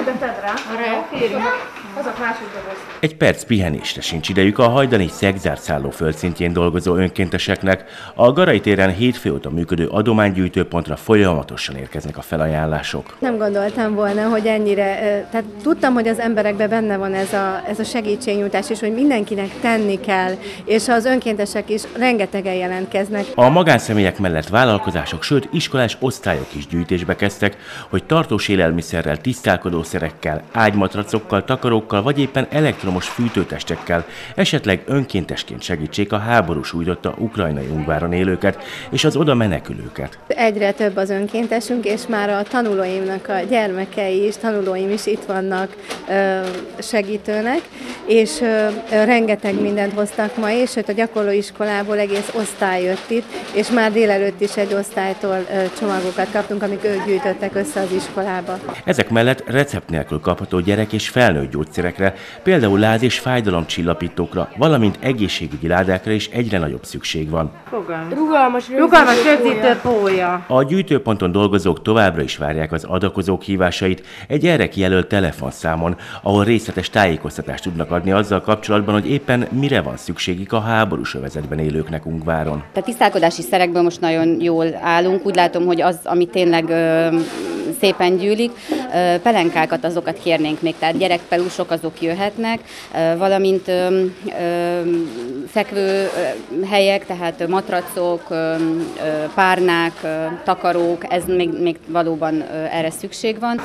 Egy perc pihenésre sincs idejük a hajdani szegzárszálló földszintjén dolgozó önkénteseknek. A Garai téren hétfő óta működő adománygyűjtőpontra folyamatosan érkeznek a felajánlások. Nem gondoltam volna, hogy ennyire, tehát tudtam, hogy az emberekben benne van ez a segítségnyújtás, és hogy mindenkinek tenni kell, és az önkéntesek is rengetegen jelentkeznek. A magánszemélyek mellett vállalkozások, sőt iskolás osztályok is gyűjtésbe kezdtek, hogy tartós élelmiszerrel, tisztálkodószerekkel, ágymatracokkal, takarókkal vagy éppen elektromos fűtőtestekkel, esetleg önkéntesként segítsék a háború sújtotta ukrajnai Ungváron élőket és az oda menekülőket. Egyre több az önkéntesünk, és már a tanulóimnak a gyermekei is, tanulóim is itt vannak segítőnek, és rengeteg mindent hoztak ma is, sőt a gyakorlóiskolából egész osztály jött itt, és már délelőtt is egy osztálytól csomagokat kaptunk, amik ők gyűjtöttek össze az iskolába. Ezek mellett recept nélkül kapható gyerek és felnőtt gyógyszerekre, például láz- és fájdalomcsillapítókra, valamint egészségügyi ládákra is egyre nagyobb szükség van. Rugalmas rögzítő pólya. A gyűjtőponton dolgozók továbbra is várják az adakozók hívásait egy erre kijelölt telefonszámon, ahol részletes tájékoztatást tudnak adni azzal kapcsolatban, hogy éppen mire van szükségük a háborús övezetben élőknek Ungváron. A tisztálkodási szerekből most nagyon jól állunk, úgy látom, hogy az, ami tényleg szépen gyűlik, pelenkákat azokat kérnénk még, tehát gyerekpelusok azok jöhetnek, valamint fekvő helyek, tehát matracok, párnák, takarók, ez még valóban erre szükség van.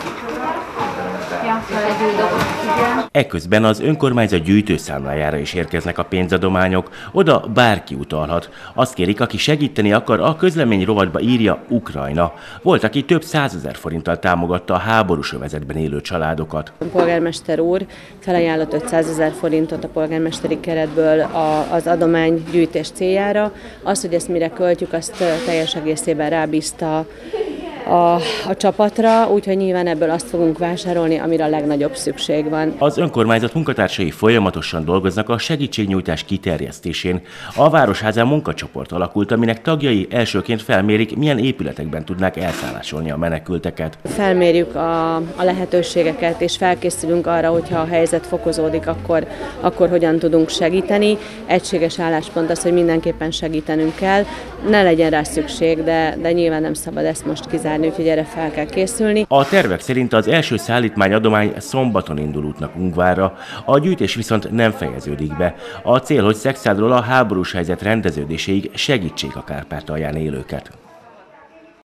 Eközben az önkormányzat gyűjtőszámlájára is érkeznek a pénzadományok, oda bárki utalhat. Azt kérik, aki segíteni akar, a közlemény rovatba írja Ukrajna. Volt, aki több 100 000 forinttal támogatta a háborús övezetben élő családokat. A polgármester úr felajánlott 500 000 forintot a polgármesteri keretből az adománygyűjtés céljára. Az, hogy ezt mire költjük, azt teljes egészében rábízta a csapatra, úgyhogy nyilván ebből azt fogunk vásárolni, amire a legnagyobb szükség van. Az önkormányzat munkatársai folyamatosan dolgoznak a segítségnyújtás kiterjesztésén. A Városházán munkacsoport alakult, aminek tagjai elsőként felmérik, milyen épületekben tudnák elszállásolni a menekülteket. Felmérjük a lehetőségeket, és felkészülünk arra, hogyha a helyzet fokozódik, akkor hogyan tudunk segíteni. Egységes álláspont az, hogy mindenképpen segítenünk kell. Ne legyen rá szükség, de nyilván nem szabad ezt most kizárni, úgyhogy erre fel kell készülni. A tervek szerint az első szállítmányadomány szombaton indul útnak Ungvárra, a gyűjtés viszont nem fejeződik be. A cél, hogy Szekszádról a háborús helyzet rendeződéséig segítsék a Kárpátalján élőket.